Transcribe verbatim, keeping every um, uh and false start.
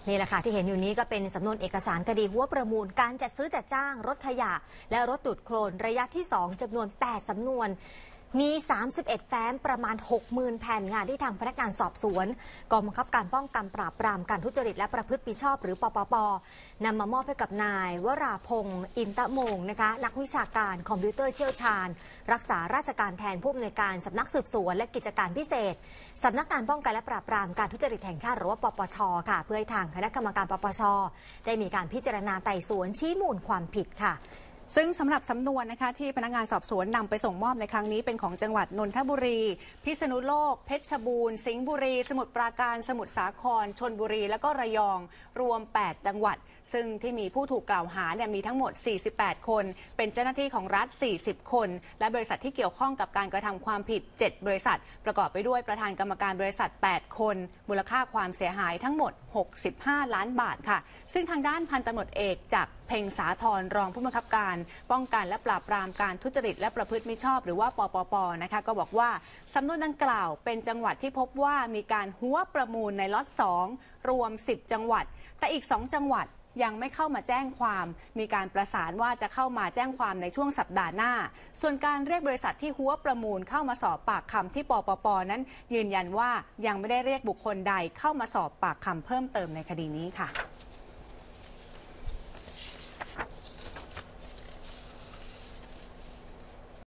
นี่แหละค่ะที่เห็นอยู่นี้ก็เป็นสำนวนเอกสารคดีหัวประมูลการจัดซื้อจัดจ้างรถขยะและรถดูดโคลนระยะที่สองจำนวนแปดสำนวนมีสามสิบเอ็ดแฟ้มประมาณ หกหมื่น แผ่นงานที่ทางพนักงานสอบสวนกองบังคับการป้องกันปราบปรามการทุจริตและประพฤติมิชอบหรือปปปนำมามอบให้กับนายวราพงศ์อินตะมงนะคะนักวิชาการคอมพิวเตอร์เชี่ยวชาญรักษาราชการแทนผู้อำนวยการสำนักสืบสวนและกิจการพิเศษสำนักงานป้องกันและปราบปรามการทุจริตแห่งชาติหรือว่าปปชค่ะเพื่อให้ทางคณะกรรมการปปชได้มีการพิจารณาไต่สวนชี้มูลความผิดค่ะซึ่งสำหรับสำนวนนะคะที่พนักงานสอบสวนนำไปส่งมอบในครั้งนี้เป็นของจังหวัดนนทบุรีพิษณุโลกเพชรบูรณ์สิงห์บุรีสมุทรปราการสมุทรสาครชลบุรีและก็ระยองรวมแปดจังหวัดซึ่งที่มีผู้ถูกกล่าวหาเนี่ยมีทั้งหมดสี่สิบแปดคนเป็นเจ้าหน้าที่ของรัฐสี่สิบคนและบริษัทที่เกี่ยวข้องกับการกระทำความผิดเจ็ดบริษัทประกอบไปด้วยประธานกรรมการบริษัทแปดคนมูลค่าความเสียหายทั้งหมดหกสิบห้าล้านบาทค่ะซึ่งทางด้านพันตำรวจเอกจากเพ็งสาธรรองผู้บังคับการป้องกันและปราบปรามการทุจริตและประพฤติมิชอบหรือว่าปปปนะคะก็บอกว่าสำนวนดังกล่าวเป็นจังหวัดที่พบว่ามีการหัวประมูลในล็อตสองรวมสิบจังหวัดแต่อีกสองจังหวัดยังไม่เข้ามาแจ้งความมีการประสานว่าจะเข้ามาแจ้งความในช่วงสัปดาห์หน้าส่วนการเรียกบริษัทที่หัวประมูลเข้ามาสอบปากคำที่ปปปนั้นยืนยันว่ายังไม่ได้เรียกบุคคลใดเข้ามาสอบปากคำเพิ่มเติมในคดีนี้ค่ะ